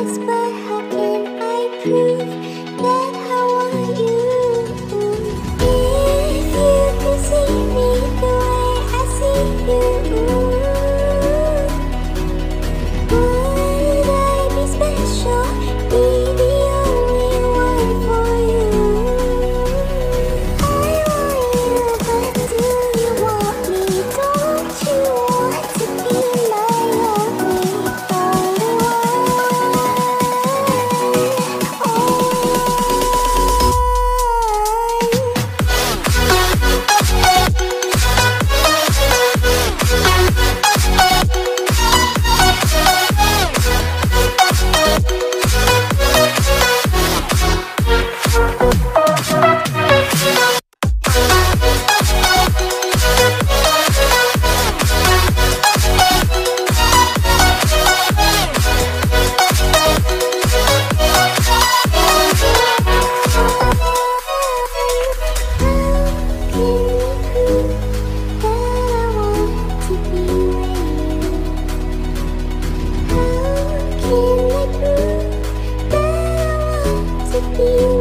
eyes, but how can I prove that I want you? If you could see me the way I see you, would I be special? Be the only one for you? I want you, but do you want me? Don't you want to be my only one? Be